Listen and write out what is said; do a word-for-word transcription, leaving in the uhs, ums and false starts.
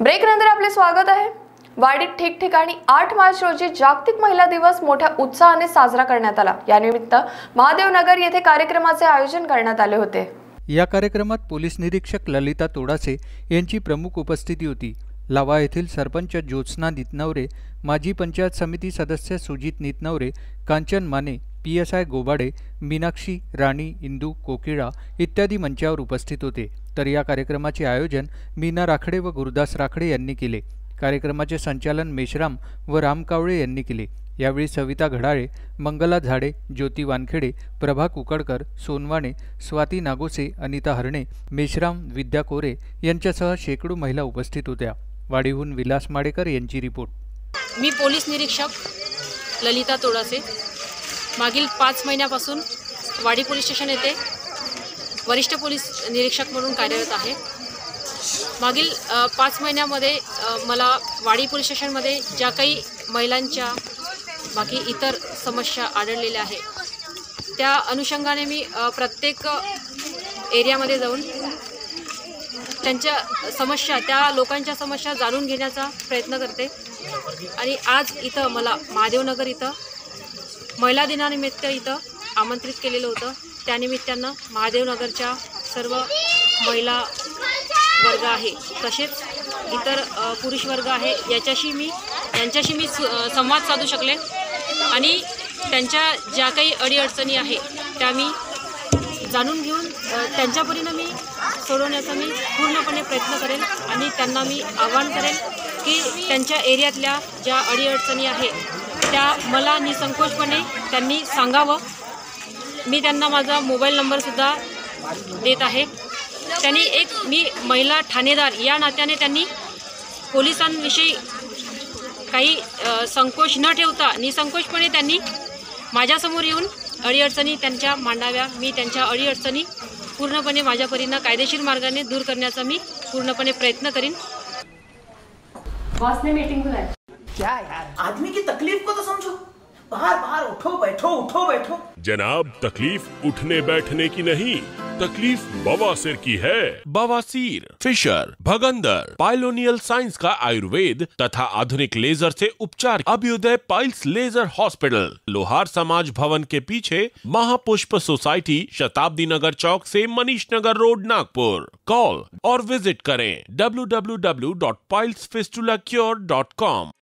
ब्रेकनंतर आपले स्वागत आहे। वाडीत ठिकठिकाणी आठ मार्च रोजी जागतिक महिला दिवस मोठ्या उत्साहाने साजरा करण्यात आला। या निमित्त महादेवनगर येथे कार्यक्रमाचे आयोजन करण्यात आले होते। या कार्यक्रमात पोलीस निरीक्षक ललिता तोडासे यांची प्रमुख उपस्थिती होती। लावा येथील सरपंच ज्योत्स्ना नितनवरे, माजी पंचायत समिती सदस्य Sujit Nitnaware, Kanchan Mane, P S I Gobade, Meenakshi, Rani, Indu, Kokila इत्यादी मंचावर उपस्थित होते। तर या कार्यक्रमाचे आयोजन मीना राखडे व गुरुदास राखडे यांनी केले। कार्यक्रमाचे संचालन मेश्राम व राम कावळे यांनी केले। यावेळी सविता घडाळे, मंगला झाडे, ज्योती वानखेडे, प्रभा कुकडकर, सोनवाणे, स्वाती नागोसे, अनिता हरणे, मेश्राम, विद्या कोरे यांच्यासह शेकडो महिला उपस्थित होत्या। वाडीहून विलास माडेकर यांची रिपोर्ट। मी पोलीस निरीक्षक ललिता तोडासे मागील पाच महिन्यापासून वाडी पोलीस स्टेशन येथे वरिष्ठ पोलीस निरीक्षक म्हणून कार्यरत आहे। मागील पाच महिन्यामध्ये मला वाडी पोलीस स्टेशनमध्ये ज्या काही महिलांच्या बाकी इतर समस्या आढळलेल्या आहेत त्या अनुषंगाने मी प्रत्येक एरियामध्ये जाऊन त्यांच्या समस्या त्या लोकांच्या समस्या जाणून घेण्याचा प्रयत्न करते। आणि आज इथं मला महादेवनगर इथं महिला दिनानिमित्त इथं आमंत्रित केलेलं होतं। त्यानिमित्तानं महादेवनगरच्या सर्व महिला वर्ग आहे तसेच इतर पुरुष वर्ग आहे याच्याशी मी यांच्याशी मी संवाद साधू शकले आणि त्यांच्या ज्या काही अडीअडचणी आहे त्या मी जाणून घेऊन त्यांच्या परीने मी सोडवण्याचा मी पूर्णपणे प्रयत्न करेन। आणि त्यांना मी आवाहन करेन की त्यांच्या एरियातल्या ज्या अडीअडचणी आहे त्या मला निसंकोचपणे त्यांनी सांगावं। मी त्यांना माझा मोबाईल नंबरसुद्धा देत आहे। त्यांनी एक मी महिला ठाणेदार या नात्याने त्यांनी पोलिसांविषयी काही संकोच न ठेवता निसंकोचपणे त्यांनी माझ्यासमोर येऊन अडीअडचणी त्यांच्या मांडाव्या। मी त्यांच्या अडीअडचणी पूर्णपणे माझ्या परीने कायदेशीर मार्गाने दूर करण्याचा मी पूर्णपणे प्रयत्न करीन। बॉस ने मीटिंग बुलाई। क्या यार, आदमी की तकलीफ को तो समझो। बाहर बाहर उठो बैठो उठो बैठो। जनाब, तकलीफ उठने बैठने की नहीं, तकलीफ बवासीर की है। बवासीर, फिशर, भगंदर, पाइलोनियल साइंस का आयुर्वेद तथा आधुनिक लेजर से उपचार। Abhyudaya piles laser hospital, Lohar Samaj Bhavan के पीछे, महापुष्प सोसाइटी, शताब्दी नगर चौक से मनीष नगर रोड, नागपुर। कॉल और विजिट करें W W W dot piles fistula cure dot com.